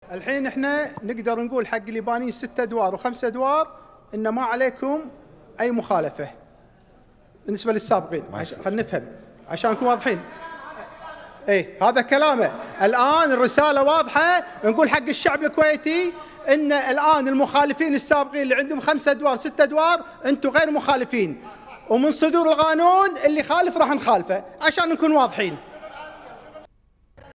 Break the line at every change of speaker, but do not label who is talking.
الحين احنا نقدر نقول حق اللي بانين 6 ادوار و5 ادوار ان ما عليكم اي مخالفه بالنسبه للسابقين. خلينا نفهم عشان نكون واضحين. اي هذا كلامه. الان الرساله واضحه، نقول حق الشعب الكويتي ان الان المخالفين السابقين اللي عندهم 5 ادوار 6 ادوار انتم غير مخالفين، ومن صدور القانون اللي خالف راح نخالفه عشان نكون واضحين.